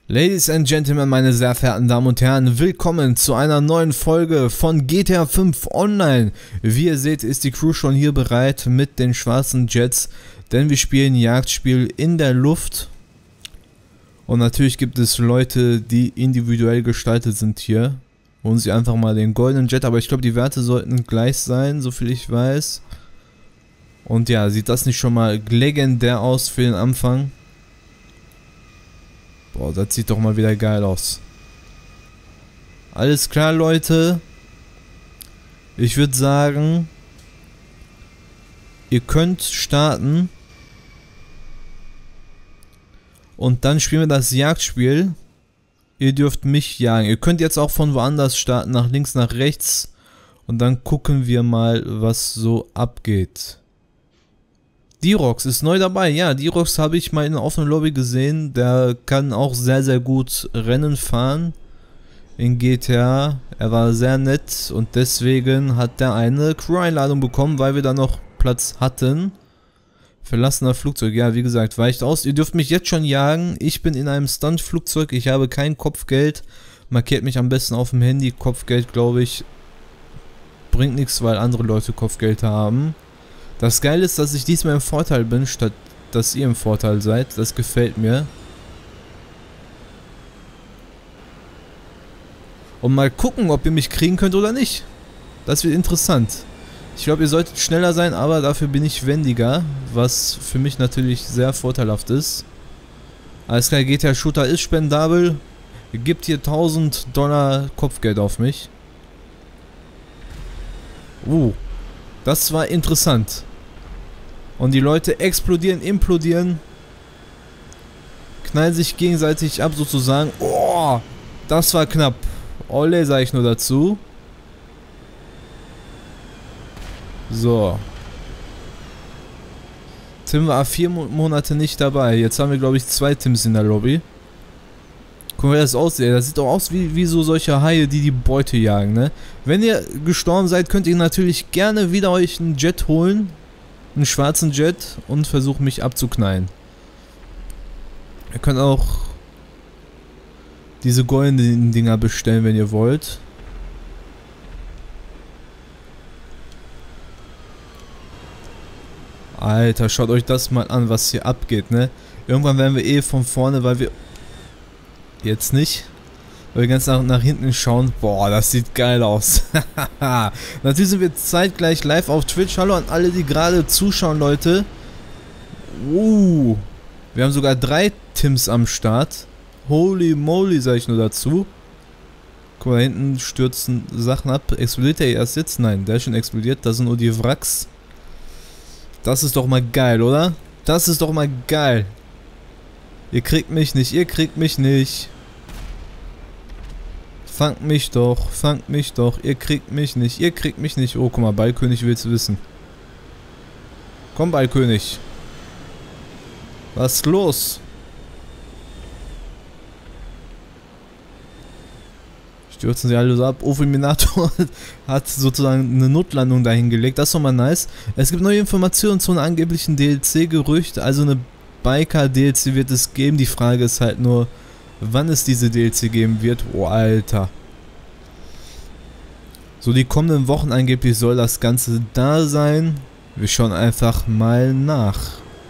Ladies and Gentlemen, meine sehr verehrten Damen und Herren, willkommen zu einer neuen Folge von GTA 5 Online. Wie ihr seht, ist die Crew schon hier bereit mit den schwarzen Jets, denn wir spielen ein Jagdspiel in der Luft. Und natürlich gibt es Leute, die individuell gestaltet sind hier. Holen sie einfach mal den goldenen Jet, aber ich glaube, die Werte sollten gleich sein, soviel ich weiß. Und ja, sieht das nicht schon mal legendär aus für den Anfang? Boah, das sieht doch mal wieder geil aus. Alles klar, Leute. Ich würde sagen, ihr könnt starten. Und dann spielen wir das Jagdspiel. Ihr dürft mich jagen. Ihr könnt jetzt auch von woanders starten, nach links, nach rechts. Und dann gucken wir mal, was so abgeht. D-Rox ist neu dabei. Ja, D-Rox habe ich mal in der offenen Lobby gesehen. Der kann auch sehr, sehr gut Rennen fahren in GTA. Er war sehr nett und deswegen hat er eine Crew-Einladung bekommen, weil wir da noch Platz hatten. Verlassener Flugzeug. Ja, wie gesagt, weicht aus. Ihr dürft mich jetzt schon jagen. Ich bin in einem Stunt-Flugzeug. Ich habe kein Kopfgeld. Markiert mich am besten auf dem Handy. Kopfgeld, glaube ich, bringt nichts, weil andere Leute Kopfgeld haben. Das Geile ist, dass ich diesmal im Vorteil bin, statt dass ihr im Vorteil seid. Das gefällt mir. Und mal gucken, ob ihr mich kriegen könnt oder nicht. Das wird interessant. Ich glaube, ihr solltet schneller sein, aber dafür bin ich wendiger. Was für mich natürlich sehr vorteilhaft ist. Alles klar, GTA Shooter ist spendabel. Gibt hier $1000 Kopfgeld auf mich. Das war interessant. Und die Leute explodieren, implodieren. Knallen sich gegenseitig ab sozusagen. Oh, das war knapp. Olle, sage ich nur dazu. So. Tim war 4 Monate nicht dabei. Jetzt haben wir, glaube ich, 2 Tims in der Lobby. Guck mal, wie das aussieht. Das sieht doch aus wie so solche Haie, die die Beute jagen, ne? Wenn ihr gestorben seid, könnt ihr natürlich gerne wieder euch einen Jet holen. Einen schwarzen Jet und versuchen mich abzuknallen. Ihr könnt auch diese goldenen Dinger bestellen, wenn ihr wollt. Alter, schaut euch das mal an, was hier abgeht, ne? Irgendwann werden wir eh von vorne, weil wir... Jetzt nicht. Weil wir ganz nach hinten schauen. Boah, das sieht geil aus. Natürlich sind wir zeitgleich live auf Twitch. Hallo an alle, die gerade zuschauen, Leute. Wir haben sogar 3 Tims am Start. Holy moly, sage ich nur dazu. Guck mal, da hinten stürzen Sachen ab. Explodiert der erst jetzt? Nein, der ist schon explodiert. Das sind nur die Wracks. Das ist doch mal geil, oder? Das ist doch mal geil. Ihr kriegt mich nicht, ihr kriegt mich nicht. Fangt mich doch, ihr kriegt mich nicht, ihr kriegt mich nicht. Oh, guck mal, Ballkönig will's wissen. Komm, Ballkönig. Was ist los? Stürzen sie alle so ab. Fulminator hat sozusagen eine Notlandung dahin gelegt. Das ist doch mal nice. Es gibt neue Informationen zu einem angeblichen DLC-Gerücht. Also eine Biker-DLC wird es geben. Die Frage ist halt nur, wann es diese DLC geben wird. Oh, Alter. So, die kommenden Wochen angeblich soll das Ganze da sein. Wir schauen einfach mal nach.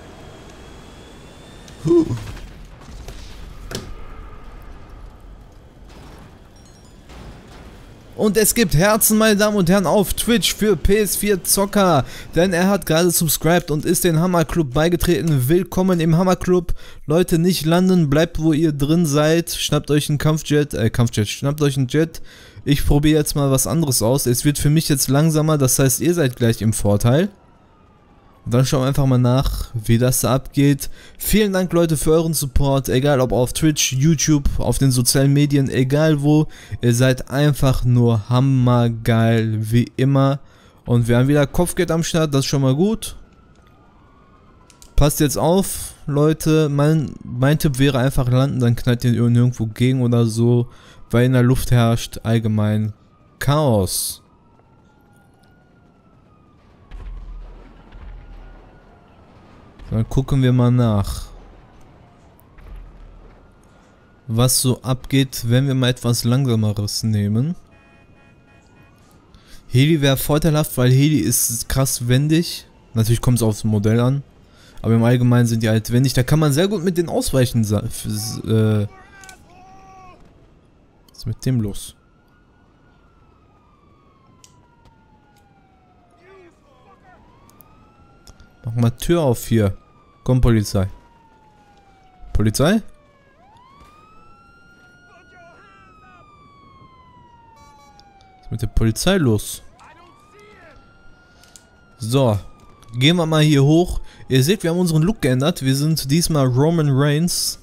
Und es gibt Herzen, meine Damen und Herren, auf Twitch für PS4 Zocker, denn er hat gerade subscribed und ist den Hammer Club beigetreten. Willkommen im Hammer Club. Leute, nicht landen, bleibt wo ihr drin seid. Schnappt euch einen schnappt euch einen Jet. Ich probiere jetzt mal was anderes aus. Es wird für mich jetzt langsamer, das heißt, ihr seid gleich im Vorteil. Und dann schauen wir einfach mal nach, wie das da abgeht. Vielen Dank, Leute, für euren Support. Egal ob auf Twitch, YouTube, auf den sozialen Medien, egal wo. Ihr seid einfach nur hammergeil, wie immer. Und wir haben wieder Kopfgeld am Start, das ist schon mal gut. Passt jetzt auf, Leute. Mein Tipp wäre einfach landen, dann knallt ihr nirgendwo gegen oder so. Weil in der Luft herrscht allgemein Chaos. Dann gucken wir mal nach. was so abgeht, wenn wir mal etwas Langsameres nehmen. Heli wäre vorteilhaft, weil Heli ist krass wendig. Natürlich kommt es aufs Modell an. Aber im Allgemeinen sind die halt wendig. Da kann man sehr gut mit den Ausweichen... Was ist mit dem los? Mach mal Tür auf hier. Komm, Polizei. Polizei? Was ist mit der Polizei los? So. Gehen wir mal hier hoch. Ihr seht, wir haben unseren Look geändert. Wir sind diesmal Roman Reigns.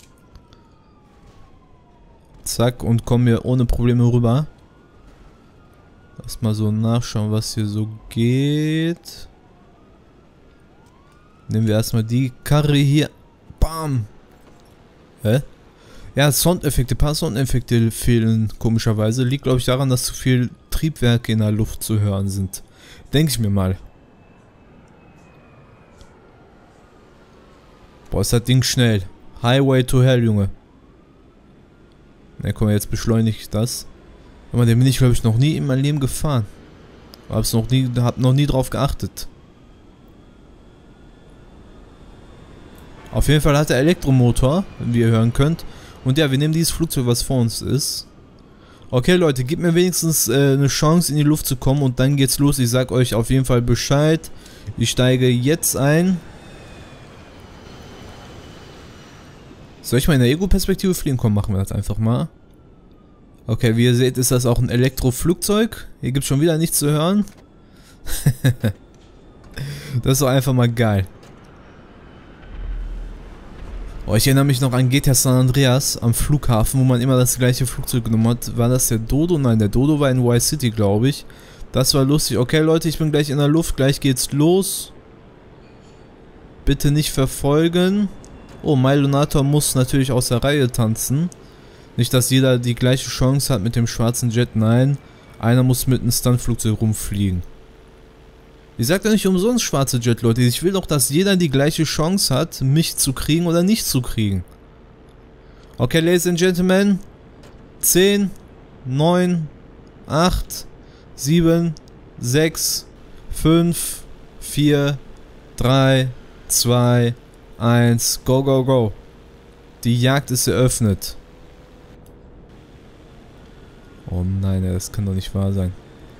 Zack, und kommen hier ohne Probleme rüber. Lass mal so nachschauen, was hier so geht. Nehmen wir erstmal die Karre hier. Bam! Hä? Ja, Soundeffekte, ein paar Soundeffekte fehlen komischerweise. Liegt, glaube ich, daran, dass zu viel Triebwerke in der Luft zu hören sind. Denke ich mir mal. Boah, ist das Ding schnell. Highway to Hell, Junge. Na komm, jetzt beschleunige ich das. Aber den bin ich, glaube ich, noch nie in meinem Leben gefahren. Hab noch nie drauf geachtet. Auf jeden Fall hat er Elektromotor, wie ihr hören könnt. Und ja, wir nehmen dieses Flugzeug, was vor uns ist. Okay, Leute, gebt mir wenigstens eine Chance, in die Luft zu kommen. Und dann geht's los. Ich sag euch auf jeden Fall Bescheid. Ich steige jetzt ein. Soll ich mal in der Ego-Perspektive fliegen? Komm, machen wir das einfach mal. Okay, wie ihr seht, ist das auch ein Elektroflugzeug. Hier gibt es schon wieder nichts zu hören. Das ist doch einfach mal geil. Oh, ich erinnere mich noch an GTA San Andreas am Flughafen, wo man immer das gleiche Flugzeug genommen hat. War das der Dodo? Nein, der Dodo war in Vice City, glaube ich. Das war lustig. Okay, Leute, ich bin gleich in der Luft. Gleich geht's los. Bitte nicht verfolgen. Oh, Mylonator muss natürlich aus der Reihe tanzen. Nicht, dass jeder die gleiche Chance hat mit dem schwarzen Jet. Nein, einer muss mit einem Stuntflugzeug rumfliegen. Ich sag ja nicht umsonst schwarze Jet, Leute. Ich will doch, dass jeder die gleiche Chance hat, mich zu kriegen oder nicht zu kriegen. Okay, Ladies and Gentlemen. 10, 9, 8, 7, 6, 5, 4, 3, 2, 1, go, go, go. Die Jagd ist eröffnet. Oh nein, das kann doch nicht wahr sein.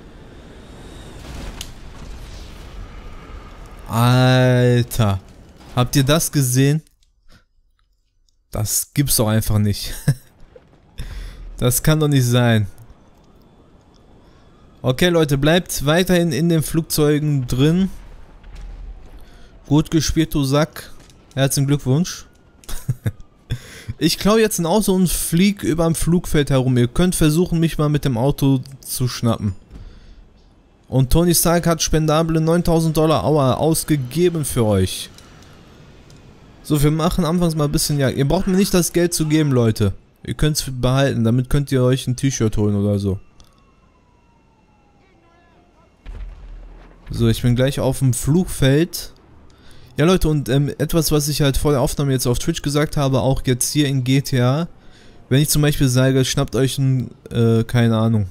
Alter. Habt ihr das gesehen? Das gibt's doch einfach nicht. Das kann doch nicht sein. Okay, Leute, bleibt weiterhin in den Flugzeugen drin. Gut gespielt, du Sack. Herzlichen Glückwunsch. Ich klaue jetzt ein Auto und fliege über dem Flugfeld herum. Ihr könnt versuchen, mich mal mit dem Auto zu schnappen. Und Tony Stark hat spendable 9.000 $ ausgegeben für euch. So, wir machen anfangs mal ein bisschen Jagd. Ihr braucht mir nicht das Geld zu geben, Leute. Ihr könnt es behalten. Damit könnt ihr euch ein T-Shirt holen oder so. So, ich bin gleich auf dem Flugfeld. Ja, Leute, und etwas, was ich halt vor der Aufnahme jetzt auf Twitch gesagt habe, auch jetzt hier in GTA. Wenn ich zum Beispiel sage, schnappt euch einen, keine Ahnung,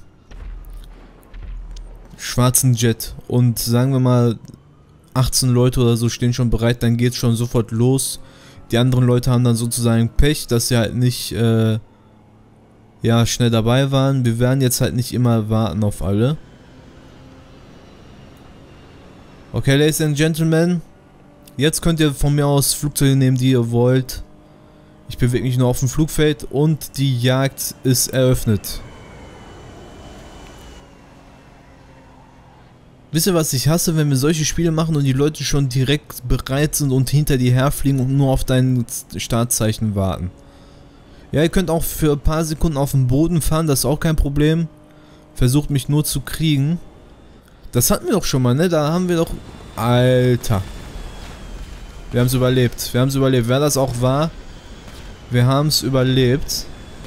schwarzen Jet und sagen wir mal 18 Leute oder so stehen schon bereit, dann geht's schon sofort los. Die anderen Leute haben dann sozusagen Pech, dass sie halt nicht ja, schnell dabei waren. Wir werden jetzt halt nicht immer warten auf alle. Okay, Ladies and Gentlemen, jetzt könnt ihr von mir aus Flugzeuge nehmen, die ihr wollt. Ich bewege mich nur auf dem Flugfeld und die Jagd ist eröffnet. Wisst ihr, was ich hasse, wenn wir solche Spiele machen und die Leute schon direkt bereit sind und hinter dir herfliegen und nur auf dein Startzeichen warten? Ja, ihr könnt auch für ein paar Sekunden auf dem Boden fahren, das ist auch kein Problem. Versucht mich nur zu kriegen. Das hatten wir doch schon mal, ne? Da haben wir doch... Alter. Wir haben es überlebt. Wir haben es überlebt. Wer das auch war, wir haben es überlebt.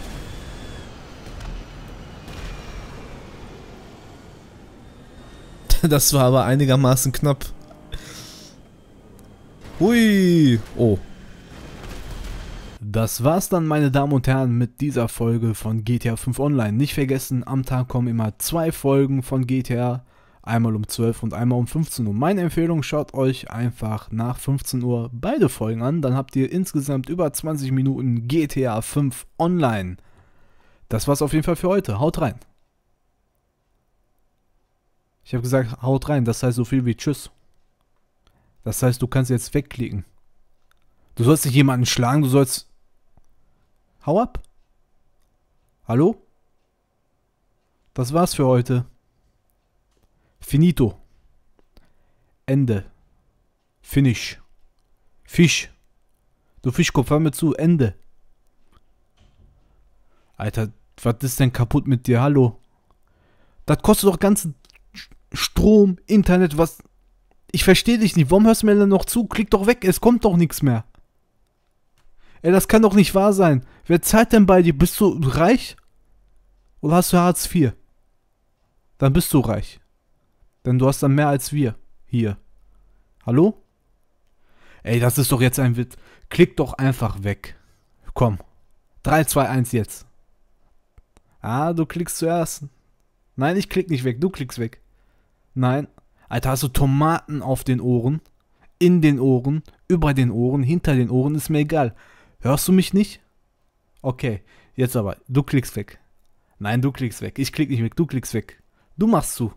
Das war aber einigermaßen knapp. Hui. Oh. Das war's dann, meine Damen und Herren, mit dieser Folge von GTA 5 Online. Nicht vergessen, am Tag kommen immer 2 Folgen von GTA. Einmal um 12 und einmal um 15 Uhr. Meine Empfehlung, schaut euch einfach nach 15 Uhr beide Folgen an. Dann habt ihr insgesamt über 20 Minuten GTA 5 Online. Das war's auf jeden Fall für heute. Haut rein. Ich habe gesagt, haut rein. Das heißt so viel wie Tschüss. Das heißt, du kannst jetzt wegklicken. Du sollst nicht jemanden schlagen, du sollst... Hau ab. Hallo? Das war's für heute. Finito. Ende. Finish. Fisch. Du Fischkopf, hör mir zu. Ende. Alter, was ist denn kaputt mit dir? Hallo? Das kostet doch ganzen Strom, Internet, was... Ich verstehe dich nicht. Warum hörst du mir denn noch zu? Klick doch weg, es kommt doch nichts mehr. Ey, das kann doch nicht wahr sein. Wer zahlt denn bei dir? Bist du reich? Oder hast du Hartz IV? Dann bist du reich. Denn du hast dann mehr als wir. Hier. Hallo? Ey, das ist doch jetzt ein Witz. Klick doch einfach weg. Komm. 3, 2, 1 jetzt. Ah, du klickst zuerst. Nein, ich klick nicht weg. Du klickst weg. Nein. Alter, hast du Tomaten auf den Ohren? In den Ohren? Über den Ohren? Hinter den Ohren? Ist mir egal. Hörst du mich nicht? Okay. Jetzt aber. Du klickst weg. Nein, du klickst weg. Ich klick nicht weg. Du klickst weg. Du machst zu.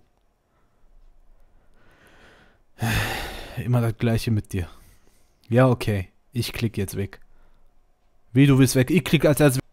Immer das Gleiche mit dir. Ja, okay. Ich klick jetzt weg. Wie, du willst weg? Ich klick als